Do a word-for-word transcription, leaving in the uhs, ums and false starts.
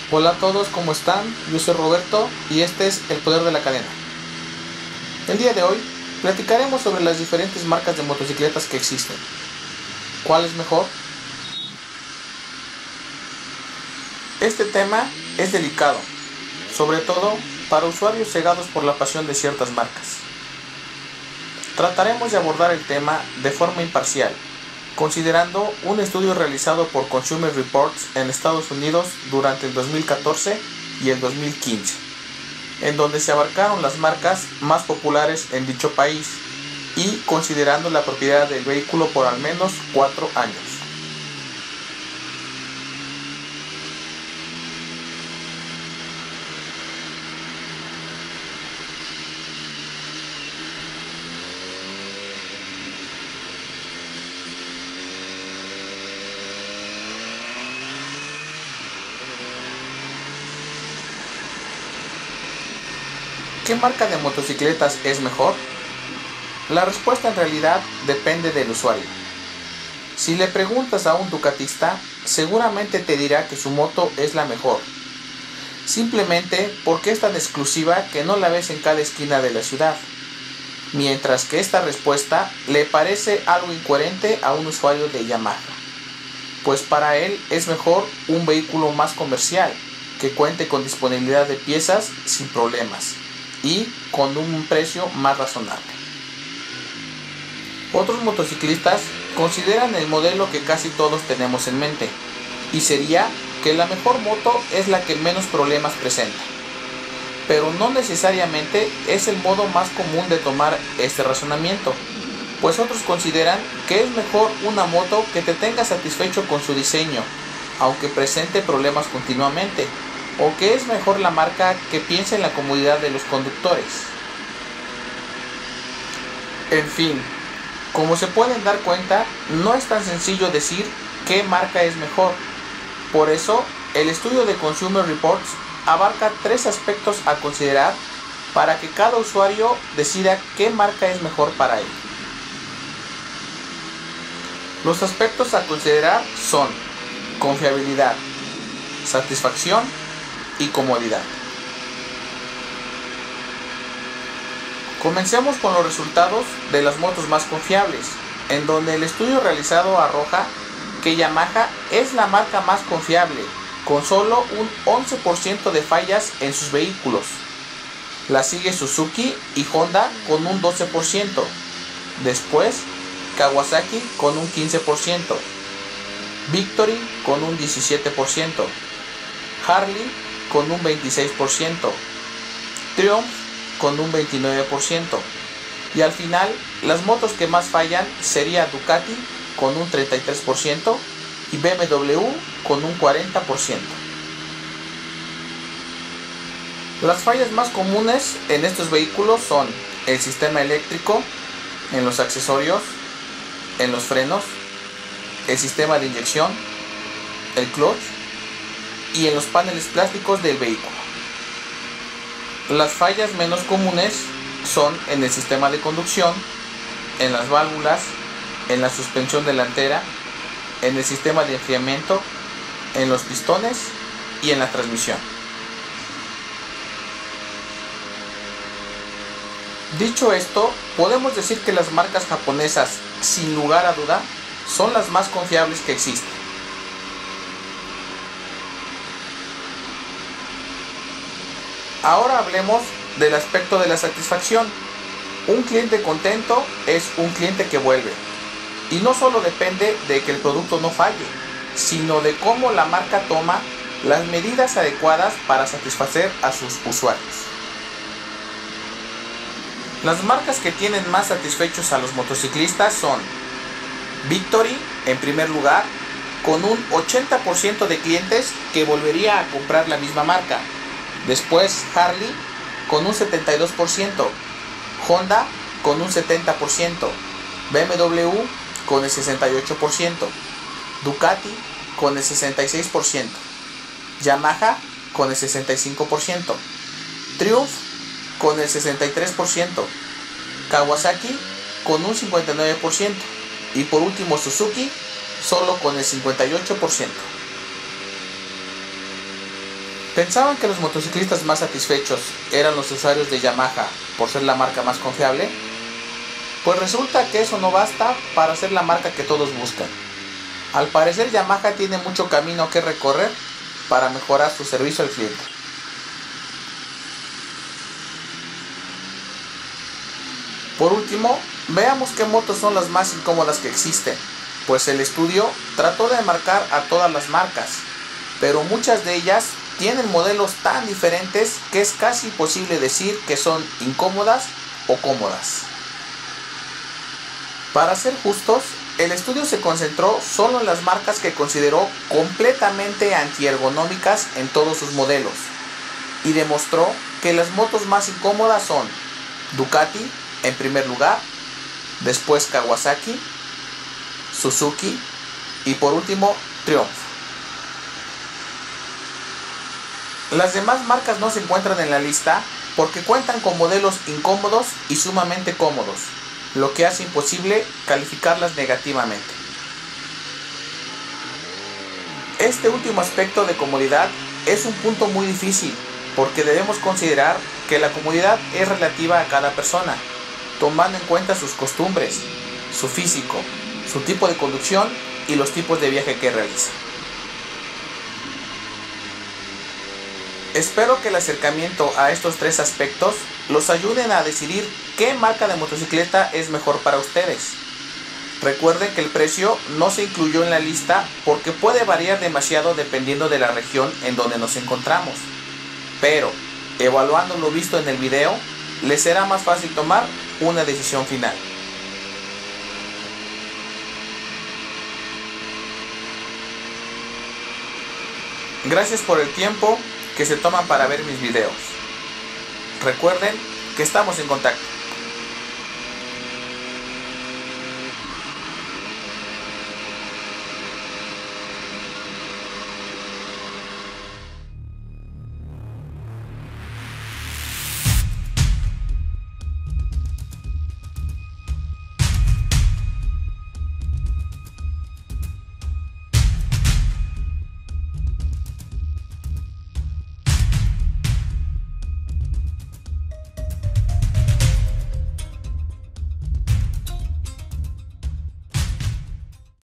Hola a todos, ¿cómo están? Yo soy Roberto y este es El Poder de la Cadena. El día de hoy platicaremos sobre las diferentes marcas de motocicletas que existen. ¿Cuál es mejor? Este tema es delicado, sobre todo para usuarios cegados por la pasión de ciertas marcas. Trataremos de abordar el tema de forma imparcial, considerando un estudio realizado por Consumer Reports en Estados Unidos durante el dos mil catorce y el dos mil quince, en donde se abarcaron las marcas más populares en dicho país y considerando la propiedad del vehículo por al menos cuatro años. ¿Qué marca de motocicletas es mejor? La respuesta en realidad depende del usuario. Si le preguntas a un ducatista, seguramente te dirá que su moto es la mejor, simplemente porque es tan exclusiva que no la ves en cada esquina de la ciudad, mientras que esta respuesta le parece algo incoherente a un usuario de Yamaha, pues para él es mejor un vehículo más comercial, que cuente con disponibilidad de piezas sin problemas y con un precio más razonable. Otros motociclistas consideran el modelo que casi todos tenemos en mente, y sería que la mejor moto es la que menos problemas presenta. Pero no necesariamente es el modo más común de tomar este razonamiento, pues otros consideran que es mejor una moto que te tenga satisfecho con su diseño, aunque presente problemas continuamente, o que es mejor la marca que piensa en la comodidad de los conductores. En fin, como se pueden dar cuenta, no es tan sencillo decir qué marca es mejor. Por eso, el estudio de Consumer Reports abarca tres aspectos a considerar para que cada usuario decida qué marca es mejor para él. Los aspectos a considerar son confiabilidad, satisfacción y comodidad. Comencemos con los resultados de las motos más confiables, en donde el estudio realizado arroja que Yamaha es la marca más confiable, con solo un once por ciento de fallas en sus vehículos. La sigue Suzuki y Honda con un doce por ciento, después Kawasaki con un quince por ciento, Victory con un diecisiete por ciento, Harley con un veintiséis por ciento, Triumph con un veintinueve por ciento, y al final las motos que más fallan sería Ducati con un treinta y tres por ciento y B M W con un cuarenta por ciento. Las fallas más comunes en estos vehículos son el sistema eléctrico, en los accesorios, en los frenos, el sistema de inyección, el clutch y en los paneles plásticos del vehículo. Las fallas menos comunes son en el sistema de conducción, en las válvulas, en la suspensión delantera, en el sistema de enfriamiento, en los pistones y en la transmisión. Dicho esto, podemos decir que las marcas japonesas, sin lugar a duda, son las más confiables que existen. Ahora hablemos del aspecto de la satisfacción. Un cliente contento es un cliente que vuelve. Y no solo depende de que el producto no falle, sino de cómo la marca toma las medidas adecuadas para satisfacer a sus usuarios. Las marcas que tienen más satisfechos a los motociclistas son Victory en primer lugar, con un ochenta por ciento de clientes que volvería a comprar la misma marca. Después Harley con un setenta y dos por ciento, Honda con un setenta por ciento, B M W con el sesenta y ocho por ciento, Ducati con el sesenta y seis por ciento, Yamaha con el sesenta y cinco por ciento, Triumph con el sesenta y tres por ciento, Kawasaki con un cincuenta y nueve por ciento y por último Suzuki solo con el cincuenta y ocho por ciento. ¿Pensaban que los motociclistas más satisfechos eran los usuarios de Yamaha por ser la marca más confiable? Pues resulta que eso no basta para ser la marca que todos buscan. Al parecer Yamaha tiene mucho camino que recorrer para mejorar su servicio al cliente. Por último, veamos qué motos son las más incómodas que existen, pues el estudio trató de marcar a todas las marcas, pero muchas de ellas tienen modelos tan diferentes que es casi imposible decir que son incómodas o cómodas. Para ser justos, el estudio se concentró solo en las marcas que consideró completamente antiergonómicas en todos sus modelos y demostró que las motos más incómodas son Ducati en primer lugar, después Kawasaki, Suzuki y por último Triumph. Las demás marcas no se encuentran en la lista porque cuentan con modelos incómodos y sumamente cómodos, lo que hace imposible calificarlas negativamente. Este último aspecto de comodidad es un punto muy difícil porque debemos considerar que la comodidad es relativa a cada persona, tomando en cuenta sus costumbres, su físico, su tipo de conducción y los tipos de viaje que realiza. Espero que el acercamiento a estos tres aspectos los ayuden a decidir qué marca de motocicleta es mejor para ustedes. Recuerden que el precio no se incluyó en la lista porque puede variar demasiado dependiendo de la región en donde nos encontramos. Pero, evaluando lo visto en el video, les será más fácil tomar una decisión final. Gracias por el tiempo que se toman para ver mis videos. Recuerden que estamos en contacto.